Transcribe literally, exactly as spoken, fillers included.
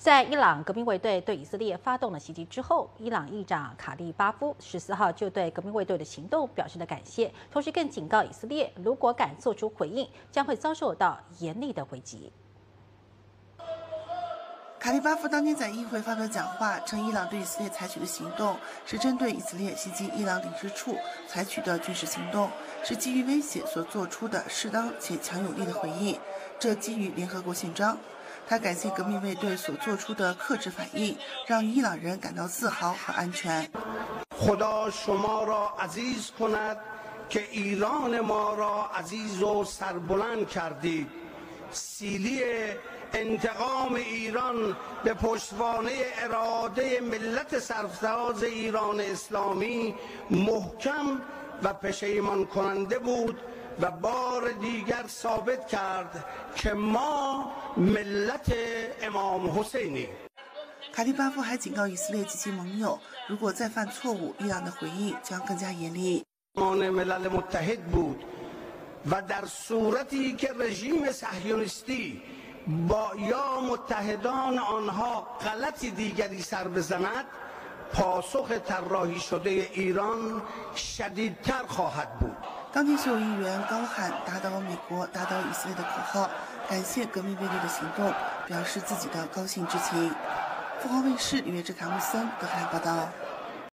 在伊朗革命卫队对以色列发动了袭击之后，伊朗议长卡利巴夫十四号就对革命卫队的行动表示了感谢，同时更警告以色列，如果敢做出回应，将会遭受到严厉的回击。 卡利巴夫当天在议会发表讲话，称伊朗对以色列采取的行动是针对以色列袭击伊朗领事处采取的军事行动，是基于威胁所做出的适当且强有力的回应，这基于联合国宪章。他感谢革命卫队所做出的克制反应，让伊朗人感到自豪和安全。 خدا شما را عزیز کند که ایران ما را عزیز و سربلند کردید. سیلی انتقام ایران به پشتوانه اراده ملت سرفراز ایران اسلامی محکم و پشیمان کننده بود و بار دیگر ثابت کرد که ما ملت امام حسینیم. 卡利巴夫还警告以色列及其盟友，如果再犯错误，伊朗的回应将更加严厉。 ملل متحد بود و در صورتی که رژیم صهیونیستی با یا متحدان آنها غلطی دیگری سر بزند پاسخ طراحی شده ایران شدیدتر خواهد بود. 当天所有议员高喊“打倒美国，打倒以色列”的口号，感谢革命卫队的行动，表示自己的高兴之情。凤凰卫视李月志、卡木森德黑兰报道。